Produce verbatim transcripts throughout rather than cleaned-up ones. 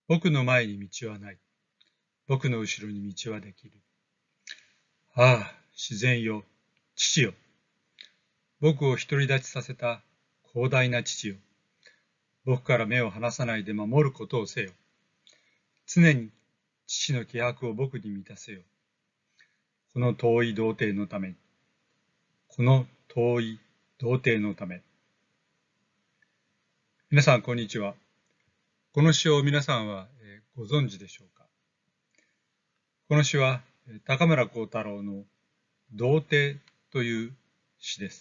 僕の前に道はない。僕の後ろに道はできる。ああ、自然よ、父よ。僕を独り立ちさせた広大な父よ。僕から目を離さないで守ることをせよ。常に父の気迫を僕に満たせよ。この遠い童貞のために。この遠い童貞のため。皆さん、こんにちは。この詩を皆さんはご存知でしょうか。この詩は高村光太郎の童貞という詩です。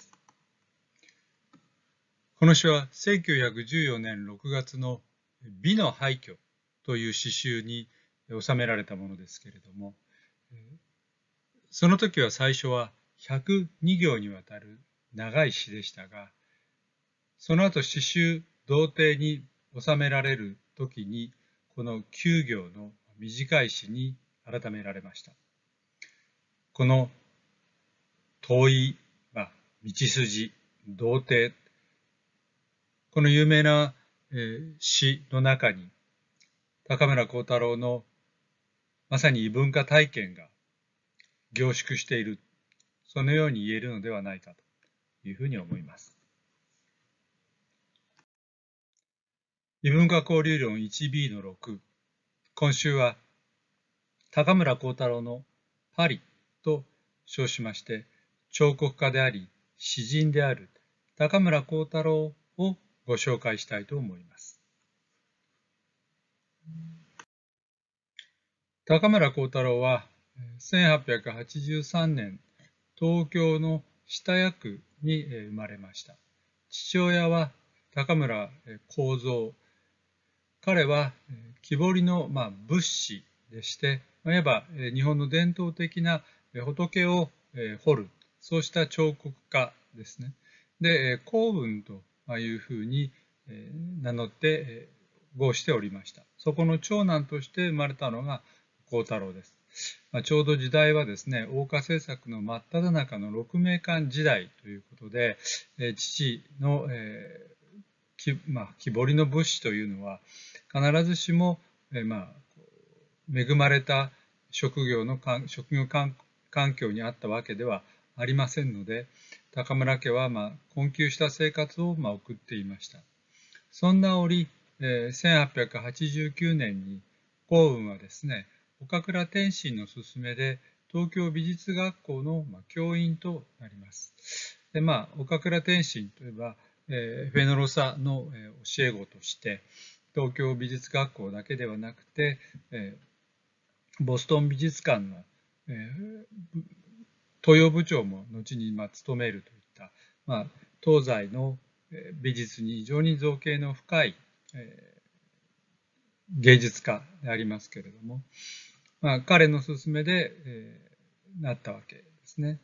この詩はせんきゅうひゃくじゅうよねんろくがつの美の廃墟という詩集に収められたものですけれども、その時は最初はひゃくにぎょうにわたる長い詩でしたが、その後詩集童貞に収められる時にこのきゅうぎょうの短い詩に改められました。この遠い、まあ、道筋、童貞、この有名な、えー、詩の中に高村光太郎のまさに異文化体験が凝縮している、そのように言えるのではないかというふうに思います。異文化交流論 いちビー のろく、今週は高村光太郎のパリと称しまして、彫刻家であり詩人である高村光太郎をご紹介したいと思います。高村光太郎はせんはっぴゃくはちじゅうさんねん、東京の下谷区に生まれました。父親は高村光三。彼は木彫りの、まあ、仏師でして、いわば日本の伝統的な仏を彫る、そうした彫刻家ですね。で、光雲というふうに名乗って号しておりました。そこの長男として生まれたのが光太郎です。まあ、ちょうど時代はですね、欧化政策の真っ只中の鹿鳴館時代ということで、父の、えーまあ、木彫りの仏師というのは必ずしも、えまあ、恵まれた職業の職業環境にあったわけではありませんので、高村家は、まあ、困窮した生活を、まあ、送っていました。そんな折、えー、せんはっぴゃくはちじゅうきゅうねんに光雲はですね、岡倉天心の勧めで東京美術学校の、まあ、教員となります。で、まあ、岡倉天心といえば、えー、フェノロサの、えー、教え子として東京美術学校だけではなくて、えー、ボストン美術館の、えー、東洋部長も後に、まあ、務めるといった、まあ、東西の美術に非常に造詣の深い、えー、芸術家でありますけれども、まあ、彼の勧めで、えー、なったわけですね。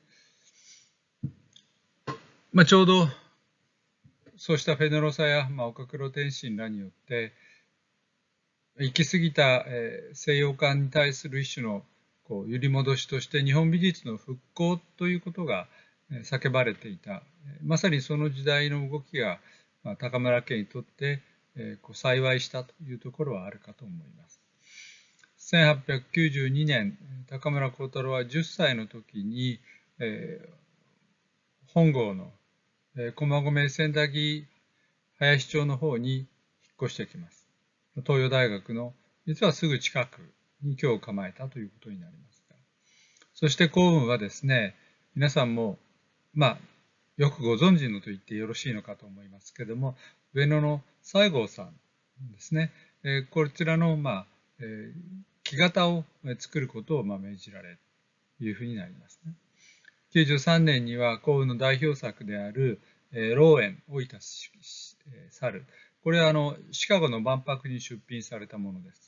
まあ、ちょうどそうしたフェノロサや、まあ、岡黒天心らによって行き過ぎた、えー、西洋化に対する一種のこう揺り戻しとして日本美術の復興ということが叫ばれていた。まさにその時代の動きが、まあ、高村家にとって、えー、こう幸いしたというところはあるかと思います。せんはっぴゃくきゅうじゅうにねん、高村光太郎はじゅっさいの時に、えー、本郷の、えー、駒込千駄木林町の方に引っ越してきます。東洋大学の実はすぐ近くに居を構えたということになりますが、そして光雲はですね、皆さんもまあよくご存知のと言ってよろしいのかと思いますけれども、上野の西郷さんですね、えー、こちらの、まあえー、木型を作ることを、まあ、命じられるというふうになりますね。きゅうじゅうさんねんには光雲の代表作である「老園老いた猿」、これはあのシカゴの万博に出品されたものです。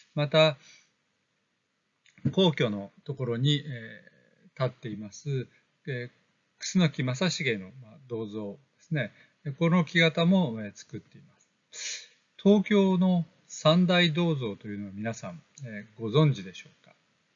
また皇居のところに、えー、立っています、えー、楠木正成の、まあ、銅像ですね。この木型も、えー、作っています。東京の三大銅像というのは皆さん、えー、ご存知でしょうか。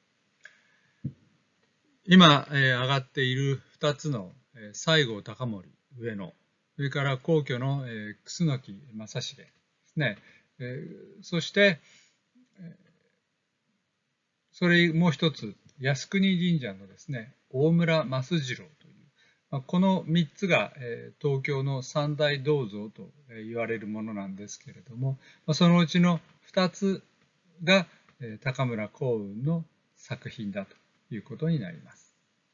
今、えー、上がっているふたつの、えー、西郷隆盛上野、それから皇居の、えー、楠木正成ですね。えー、そしてそれもう一つ、靖国神社のですね、大村益次郎という、このみっつが東京の三大銅像と言われるものなんですけれども、そのうちのふたつが高村光雲の作品だということになります。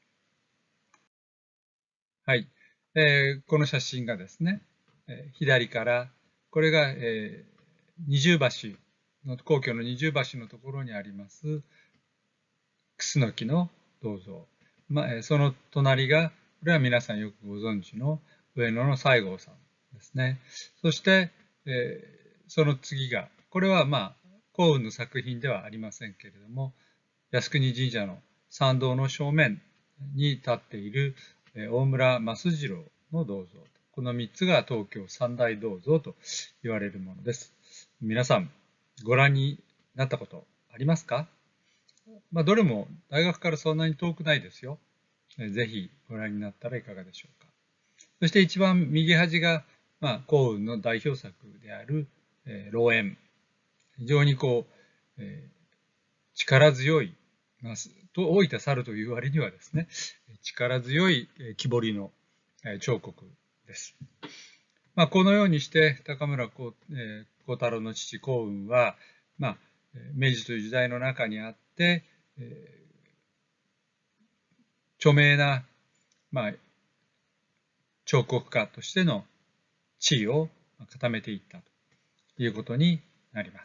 はい。えー、この写真がですね、えー、左から、これが、えー、二重橋の、皇居の二重橋のところにあります、楠木の銅像。まあ、その隣が、これは皆さんよくご存知の上野の西郷さんですね。そして、えー、その次が、これはまあ、光雲の作品ではありませんけれども、靖国神社の参道の正面に立っている大村益次郎の銅像。このみっつが東京三大銅像と言われるものです。皆さん、ご覧になったことありますか？まあ、どれも大学からそんなに遠くないですよ。ぜひご覧になったらいかがでしょうか。そして一番右端が、まあ、光雲の代表作である、えー、老猿。非常にこう、えー、力強い、まあ、と老いた猿という割にはですね、力強い木彫りの彫刻です。まあ、このようにして高村光太郎の父光雲は、まあ、明治という時代の中にあって、えー、著名な、まあ、彫刻家としての地位を固めていったということになります。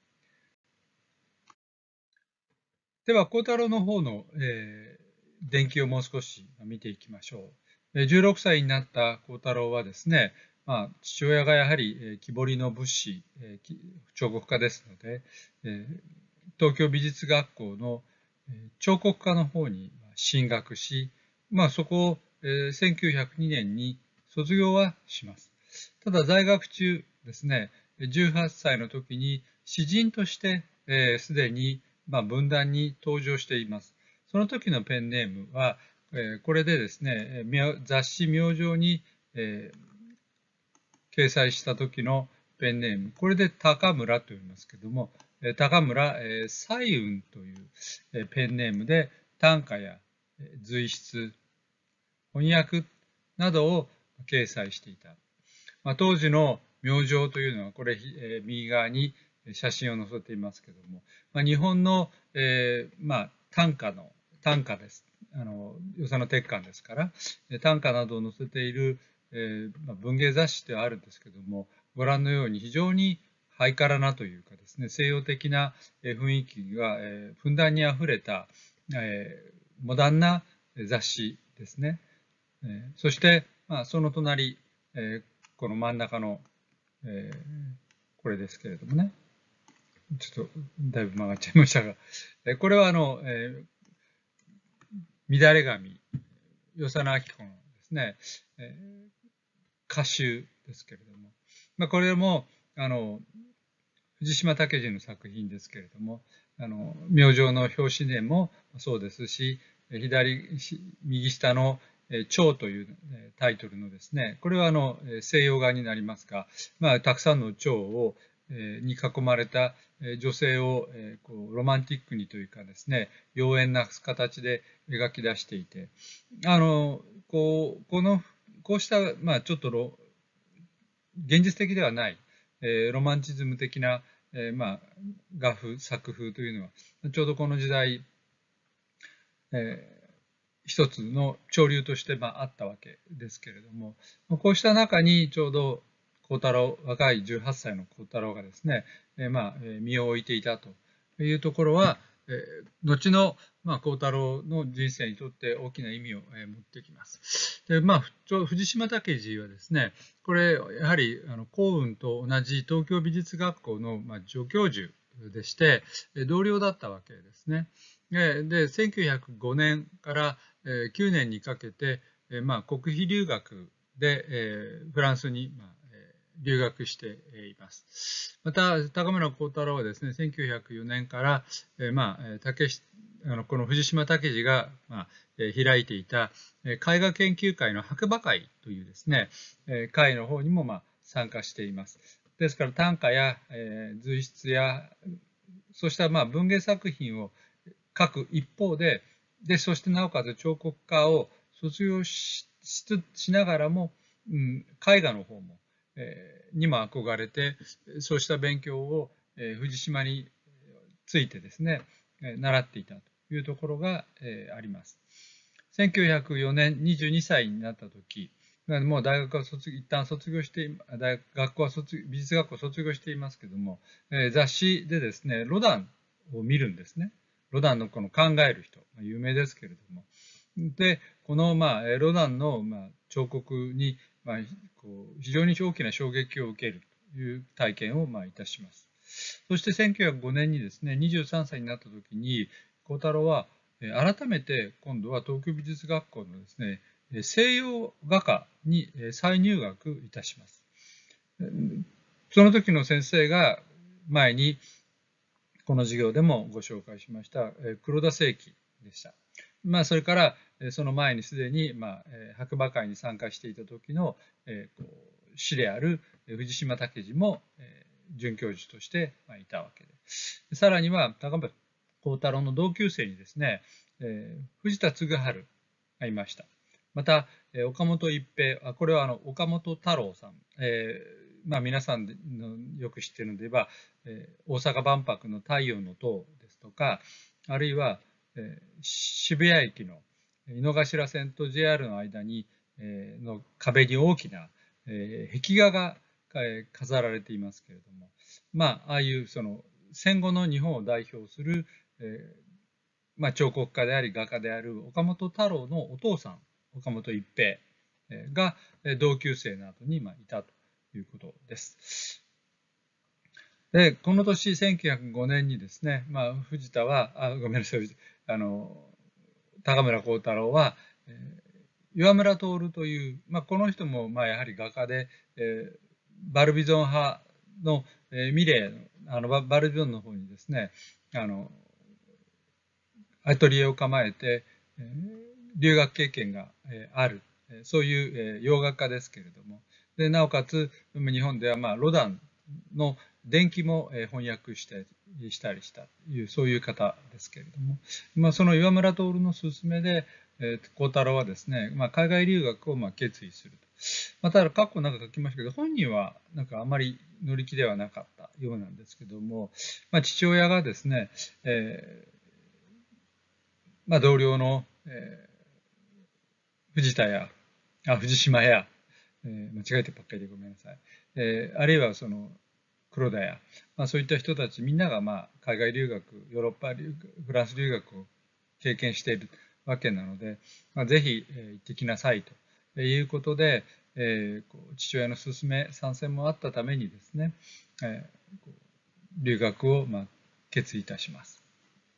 では、光太郎の方の、えー、伝記をもう少し見ていきましょう。じゅうろくさいになった光太郎はですね、まあ、父親がやはり木彫りの仏師、彫刻家ですので、東京美術学校の彫刻科の方に進学し、まあ、そこをせんきゅうひゃくにねんに卒業はします。ただ在学中ですね、じゅうはっさいの時に詩人としてすでにまあ文壇に登場しています。その時のペンネームは、これでですね、雑誌明星に掲載した時のペンネーム、これで高村と言いますけども、高村彩雲というペンネームで短歌や随筆、翻訳などを掲載していた。まあ、当時の明星というのは、これ、えー、右側に写真を載せていますけども、まあ、日本の、えーまあ、短歌の、短歌です。あの、与謝野鉄幹ですから、短歌などを載せている、えーまあ、文芸雑誌ではあるんですけども、ご覧のように非常にハイカラなというかですね、西洋的な雰囲気が、えー、ふんだんにあふれた、えー、モダンな雑誌ですね。えー、そして、まあ、その隣、えー、この真ん中の、えー、これですけれどもね。ちょっとだいぶ曲がっちゃいましたが、えー、これはあの、えー、乱れ髪、与謝野晶子のですね、えー、歌集ですけれども、まあ、これも、あの、藤島武二の作品ですけれども、あの、明星の表紙でもそうですし、左、右下の蝶というタイトルのですね、これはあの西洋画になりますが、まあ、たくさんの蝶をに囲まれた女性をこうロマンティックにというかですね、妖艶な形で描き出していて、あの、こう、この、こうした、まあ、ちょっと現実的ではない、えー、ロマンチズム的な、えー、まあ、画風、作風というのは、ちょうどこの時代、えー、一つの潮流として、まあ、あったわけですけれども、こうした中にちょうど光太郎、若いじゅうはっさいの光太郎がですね、えー、まあ、身を置いていたというところは、えー、後の、まあ、光太郎の人生にとって大きな意味を、えー、持ってきます。で、まあ、藤島武二はですね、これ、やはり、あの、光雲と同じ東京美術学校の、まあ、助教授でして、同僚だったわけですね。で、せんきゅうひゃくごねんからきゅうねんにかけて、まあ、国費留学でフランスに留学しています。また、高村光太郎はですね、せんきゅうひゃくよねんから、まあ、竹あのこの藤島武二が、まあ、開いていた絵画研究会の白馬会というですね、会の方にも、まあ、参加しています。ですから短歌や、えー、随筆やそうしたまあ文芸作品を書く一方で、でそしてなおかつ彫刻家を卒業 し, しながらも、うん、絵画の方も、えー、にも憧れて、そうした勉強を、えー、藤島についてですね、えー、習っていたというところが、えー、あります。せんきゅうひゃくよねん、にじゅうにさいになった時、もう大学は卒一旦卒業して、大学校は卒美術学校を卒業していますけども、えー、雑誌でですね、ロダンを見るんですね。ロダンのこの考える人、有名ですけれども。で、この、まあ、ロダンの、まあ、彫刻に、まあ、こう非常に大きな衝撃を受けるという体験を、まあ、いたします。そしてせんきゅうひゃくごねんにですね、にじゅうさんさいになった時に、幸太郎は改めて今度は東京美術学校のですね、西洋画科に再入学いたします。その時の先生が前にこの授業でもご紹介しました黒田清輝でした。まあ、それからその前にすでに、まあ、白馬会に参加していた時の師である藤島武二も准教授としていたわけで、さらには高村光太郎の同級生にですね、藤田嗣治がいました。また岡本一平、これはあの岡本太郎さん、えーまあ、皆さんのよく知っているので言えば、えー、大阪万博の太陽の塔ですとか、あるいは、えー、渋谷駅の井の頭線と ジェイアール の間に、えー、の壁に大きな、えー、壁画が飾られていますけれども、まあ、ああいうその戦後の日本を代表する、えーまあ、彫刻家であり画家である岡本太郎のお父さん、岡本一平が同級生の後にいたということです。で、この年せんきゅうひゃくごねんにですね、まあ、藤田は、あ、ごめんなさい、あの、高村光太郎は、えー、岩村徹という、まあ、この人も、まあ、やはり画家で、えー、バルビゾン派の、えー、ミレー、あの、バルビゾンの方にですね、あの、アトリエを構えて、えー、留学経験が、えー、ある、そういう、えー、洋画家ですけれども、でなおかつ日本では、まあ、ロダンの伝記も翻訳してしたりしたというそういう方ですけれども、まあ、その岩村徹の勧めで幸太郎はですね、まあ、海外留学をまあ決意すると。まあ、ただ過去なんか書きましたけど、本人はなんかあまり乗り気ではなかったようなんですけども、まあ、父親がですね、えーまあ、同僚の、えー、藤田やあ藤島や、えー、間違えてばっかりでごめんなさい、えー、あるいはその黒田や、まあ、そういった人たちみんながまあ海外留学、ヨーロッパ留学、フランス留学を経験しているわけなので、まあ、ぜひ、えー、行ってきなさいということで、えー、こう父親の勧め、参戦もあったためにですね、えー、こう留学をまあ決意いたします。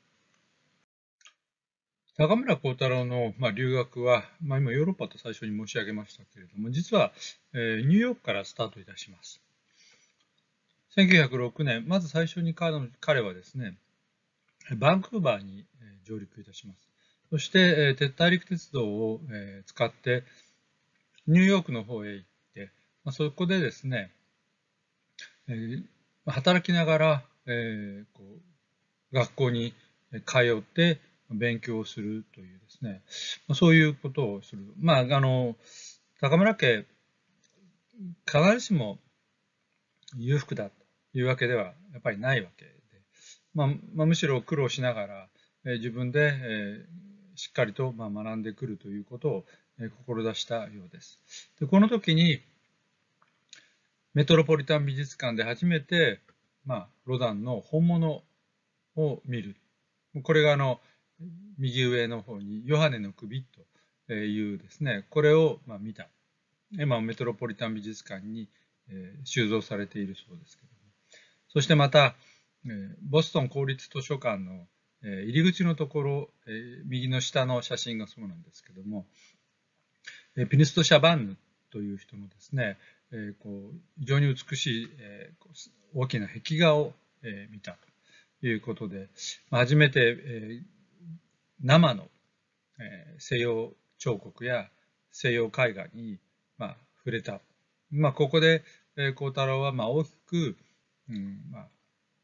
高村光太郎の、まあ、留学は、まあ、今ヨーロッパと最初に申し上げましたけれども、実は、えー、ニューヨークからスタートいたします。せんきゅうひゃくろくねん、まず最初に彼彼はですね、バンクーバーに上陸いたします。そして、えー、大陸鉄道を、えー、使ってニューヨークの方へ行って、まあ、そこでですね、えー、働きながら、えー、こう学校に通って勉強をするというですね、そういうことをする。まあ、あの、高村家、必ずしも裕福だというわけではやっぱりないわけで、まあ、まあ、むしろ苦労しながら、えー、自分で、えー、しっかりと、まあ、学んでくるということを、えー、志したようです。で、この時に、メトロポリタン美術館で初めて、まあ、ロダンの本物を見る。これがあの、右上の方にヨハネの首というですね、これをまあ見た。今メトロポリタン美術館に収蔵されているそうですけども。そしてまた、ボストン公立図書館の入り口のところ、右の下の写真がそうなんですけども、ピヌスト・シャバンヌという人のですね、こう非常に美しい大きな壁画を見たということで、初めて生の西洋彫刻や西洋絵画に触れた。まあ、ここで幸太郎はまあ大きく、うんまあ、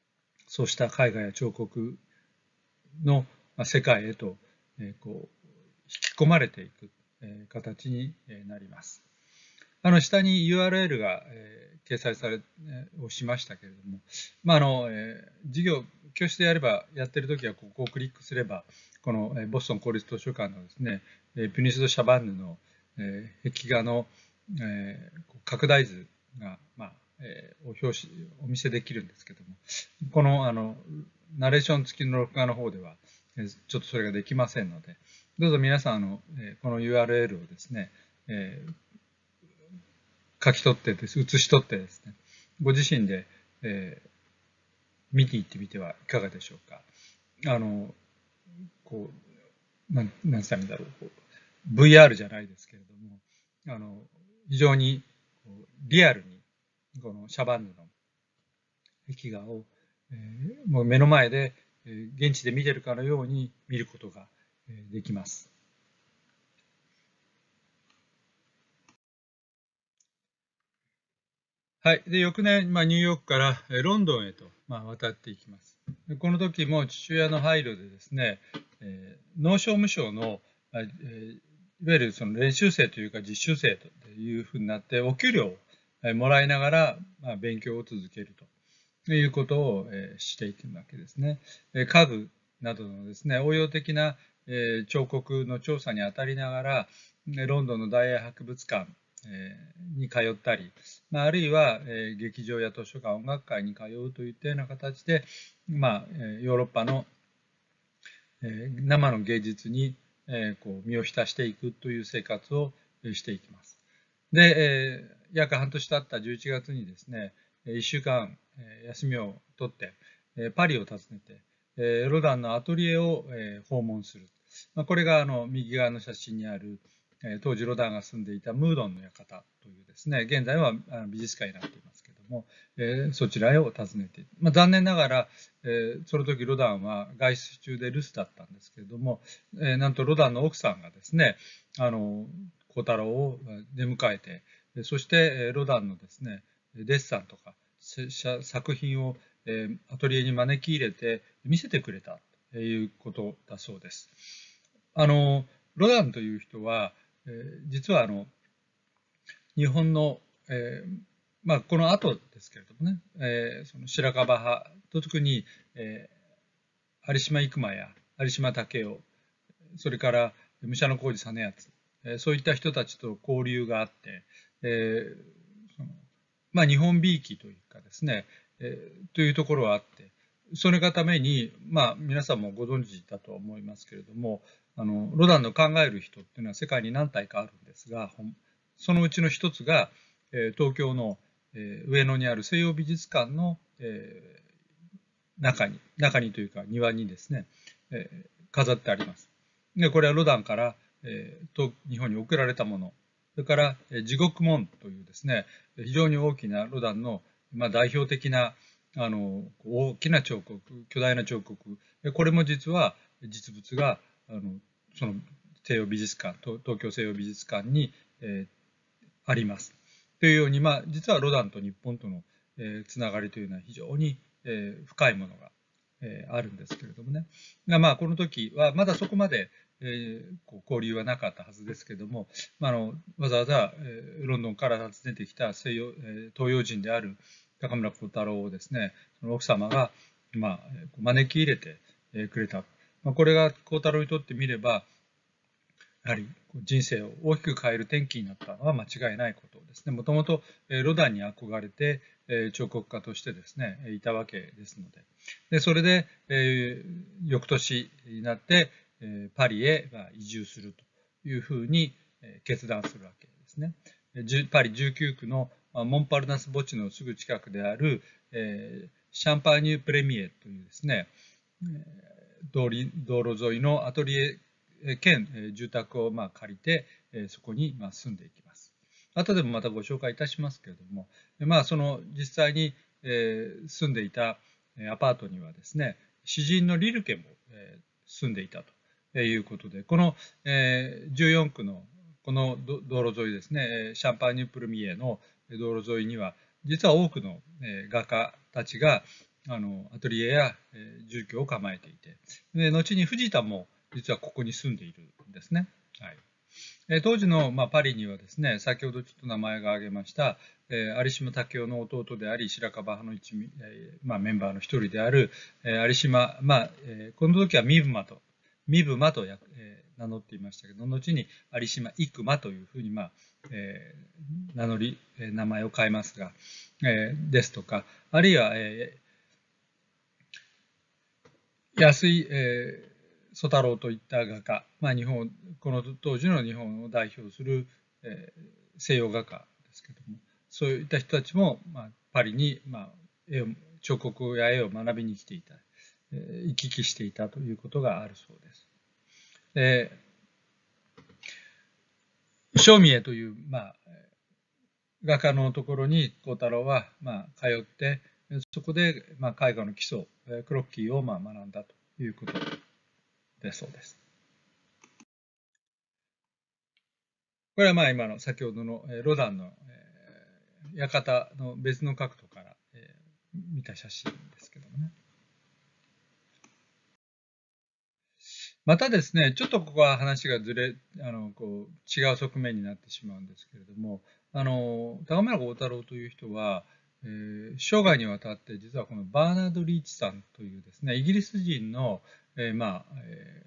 そうした絵画や彫刻の世界へとこう引き込まれていく形になります。あの下に ユーアールエル が掲載されをしましたけれども、まあ、あの授業教室でやればやってるときはここをクリックすればこのボストン公立図書館のですねピュニスド・シャバンヌの壁画の拡大図が、まあ、お表紙お見せできるんですけども、このあのナレーション付きの録画の方ではちょっとそれができませんので、どうぞ皆さんあのこの ユーアールエル をですね書き取ってです、写し取ってですね、ご自身で、えー、見に行ってみてはいかがでしょうか。あの、こう、なん、なんつったらいいんだろう、こう、ブイアール じゃないですけれども、あの、非常にリアルに、このシャバンヌの壁画を、えー、もう目の前で、えー、現地で見てるかのように見ることができます。はい。で、翌年、まあ、ニューヨークからロンドンへと、まあ、渡っていきます。でこの時も父親の配慮でですね、えー、農商務省の、えー、いわゆるその練習生というか実習生というふうになって、お給料をもらいながら、まあ、勉強を続けるということを、えー、していくわけですね。家具などのですね、応用的な、えー、彫刻の調査に当たりながら、ロンドンの大英博物館に通ったり、あるいは劇場や図書館、音楽会に通うといったような形で、まあ、ヨーロッパの生の芸術にこう身を浸していくという生活をしていきます。で、約半年経ったじゅういちがつにですね、いっしゅうかん休みを取って、パリを訪ねて、ロダンのアトリエを訪問する。これがあの右側の写真にある当時ロダンが住んでいたムードンの館というですね、現在は美術館になっていますけれども、えー、そちらを訪ねて、まあ、残念ながら、えー、その時ロダンは外出中で留守だったんですけれども、えー、なんとロダンの奥さんがですね、あの幸太郎を出迎えて、そしてロダンのですね、デッサンとか作品をアトリエに招き入れて見せてくれたということだそうです。あのロダンという人は、えー、実はあの日本の、えーまあ、この後ですけれどもね、えー、その白樺派と特に、えー、有島生馬や有島武雄、それから武者小路実篤、えー、そういった人たちと交流があって、えーそのまあ、日本美意気というかですね、えー、というところはあって、それがために、まあ、皆さんもご存知だと思いますけれども、あのロダンの考える人っていうのは世界に何体かあるんですが、そのうちの一つが、えー、東京の、えー、上野にある西洋美術館の、えー、中に、中にというか庭にですね、えー、飾ってあります。で、これはロダンから、えー、と日本に送られたもの。それから、えー、地獄門というですね、非常に大きなロダンの、まあ、代表的なあの大きな彫刻、巨大な彫刻、これも実は実物があのその西洋美術館、東京西洋美術館に、えー、あります。というように、まあ、実はロダンと日本との、えー、つながりというのは非常に、えー、深いものが、えー、あるんですけれどもね。まあ、この時はまだそこまで、えー、こう交流はなかったはずですけれども、まあ、あのわざわざ、えー、ロンドンから訪ねてきた西洋、えー、東洋人である高村光太郎をですね、その奥様が、まあ、招き入れてくれた。まあ、これが光太郎にとってみれば、やはり人生を大きく変える転機になったのは間違いないことですね。もともとロダンに憧れて彫刻家としてですね、いたわけですので。でそれで、えー、翌年になって、えー、パリへ移住するというふうに決断するわけですね。パリじゅうきゅう区のモンパルナス墓地のすぐ近くである、えー、シャンパーニュ・プレミエというですね、道路沿いのアトリエ兼住宅をまあ借りてそこにまあ住んでいきます。後でもまたご紹介いたしますけれども、まあ、その実際に住んでいたアパートにはですね、詩人のリルケも住んでいたということで、このじゅうよん区のこの道路沿いですね、シャンパーニュ・プルミエの道路沿いには実は多くの画家たちがあのアトリエや、えー、住居を構えていて、で後に藤田も実はここに住んでいるんですね。はい、当時の、まあ、パリにはですね、先ほどちょっと名前が挙げました、えー、有島武雄の弟であり、白樺派の一、えーまあ、メンバーの一人である、えー、有島、まあえー、この時は三馬と、三馬と、えー、名乗っていましたけど、後に有島生馬というふうに、まあえー、名乗り、名前を変えますが、えー、ですとか、あるいは、えー、安井、えー曽太郎といった画家、まあ、日本この当時の日本を代表する、えー、西洋画家ですけども、そういった人たちも、まあ、パリに、まあ、絵を彫刻や絵を学びに来ていた、えー、行き来していたということがあるそうです。で正美へという、まあ、画家のところに幸太郎は、まあ、通って、そこで、まあ、絵画の基礎、クロッキーを、まあ、学んだということでそうです。これはまあ今の先ほどのロダンの館の別の角度から見た写真ですけどもね。またですね、ちょっとここは話がずれ、あのこう違う側面になってしまうんですけれども、あの高村光太郎という人は、えー、生涯にわたって実はこのバーナード・リーチさんというですね、イギリス人の、えー、まあ、え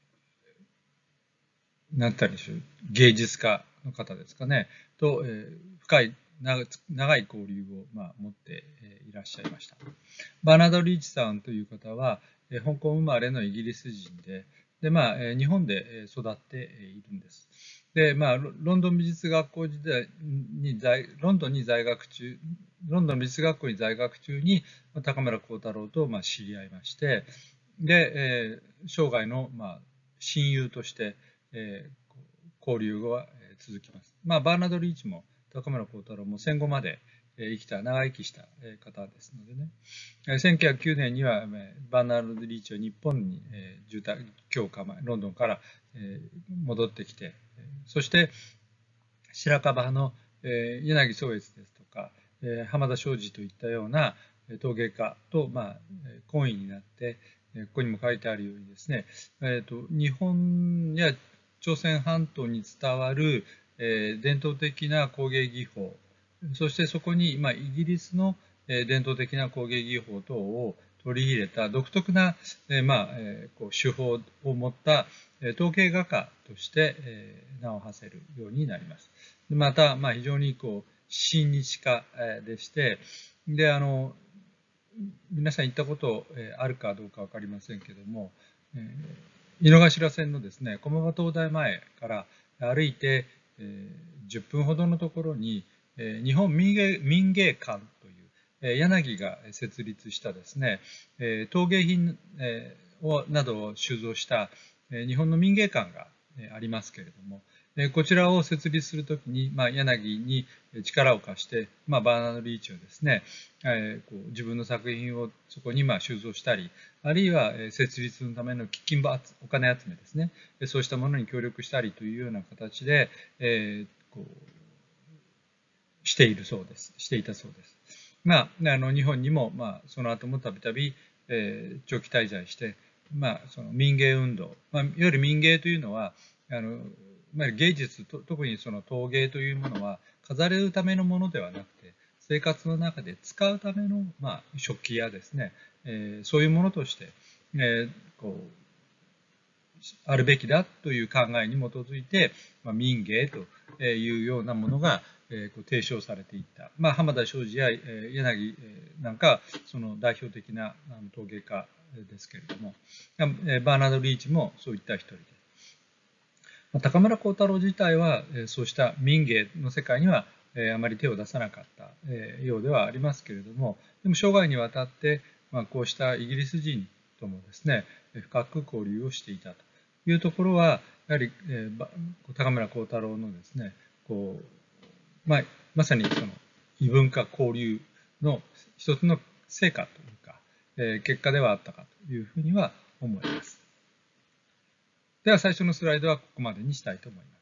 ー、なんて言ったんでしょう、芸術家の方ですかね、と、えー、深い長い交流を、まあ、持っていらっしゃいました。バーナード・リーチさんという方は、香港生まれのイギリス人で、でまあ、日本で育っているんです。で、まあ、ロンドン美術学校時代に在、ロンドンに在学中、ロンドン美術学校に在学中に高村光太郎とまあ知り合いまして、で、えー、生涯のまあ親友として、えー、交流が続きます。まあ、バーナード・リーチも高村光太郎も戦後まで生きた、長生きした方ですのでね。せんきゅうひゃくきゅうねんにはバーナード・リーチは日本に住宅居を構え、ロンドンから戻ってきて、そして白樺派の柳宗悦ですとか、浜田庄司といったような陶芸家と、まあ、懇意になって、ここにも書いてあるようにですね、えー、と日本や朝鮮半島に伝わる、えー、伝統的な工芸技法、そしてそこに、まあ、イギリスの、えー、伝統的な工芸技法等を取り入れた独特な、えーまあえー、こう手法を持った、えー、陶芸画家として、えー、名を馳せるようになります。また、まあ、非常にこう親日家でして、であの皆さん行ったことあるかどうか分かりませんけども、井の頭線のですね、駒場東大前から歩いてじゅっぷんほどのところに、日本民芸、民芸館という柳が設立したですね、陶芸品をなどを収蔵した日本の民芸館がありますけれども、こちらを設立するときに、まあ、柳に力を貸して、まあ、バーナード・リーチをですね、えー、こう自分の作品をそこにまあ収蔵したり、あるいは設立のための基金お金集めですね、そうしたものに協力したりというような形で、えー、こうしているそうです。していたそうです。まあ、あの日本にも、まあ、その後もたびたび長期滞在して、まあ、その民芸運動、まあ、いわゆる民芸というのは、あの芸術、特にその陶芸というものは飾れるためのものではなくて、生活の中で使うための、まあ、食器やですね、えー、そういうものとして、えー、こうあるべきだという考えに基づいて、まあ、民芸というようなものが、えー、提唱されていった。まあ、浜田庄司や、えー、柳なんかその代表的な陶芸家ですけれども、バーナード・リーチもそういった一人で。高村光太郎自体はそうした民芸の世界にはあまり手を出さなかったようではありますけれども、でも生涯にわたってこうしたイギリス人ともですね、深く交流をしていたというところは、やはり高村光太郎のですね、こうまあ、まさにその異文化交流の一つの成果というか、結果ではあったかというふうには思います。では最初のスライドはここまでにしたいと思います。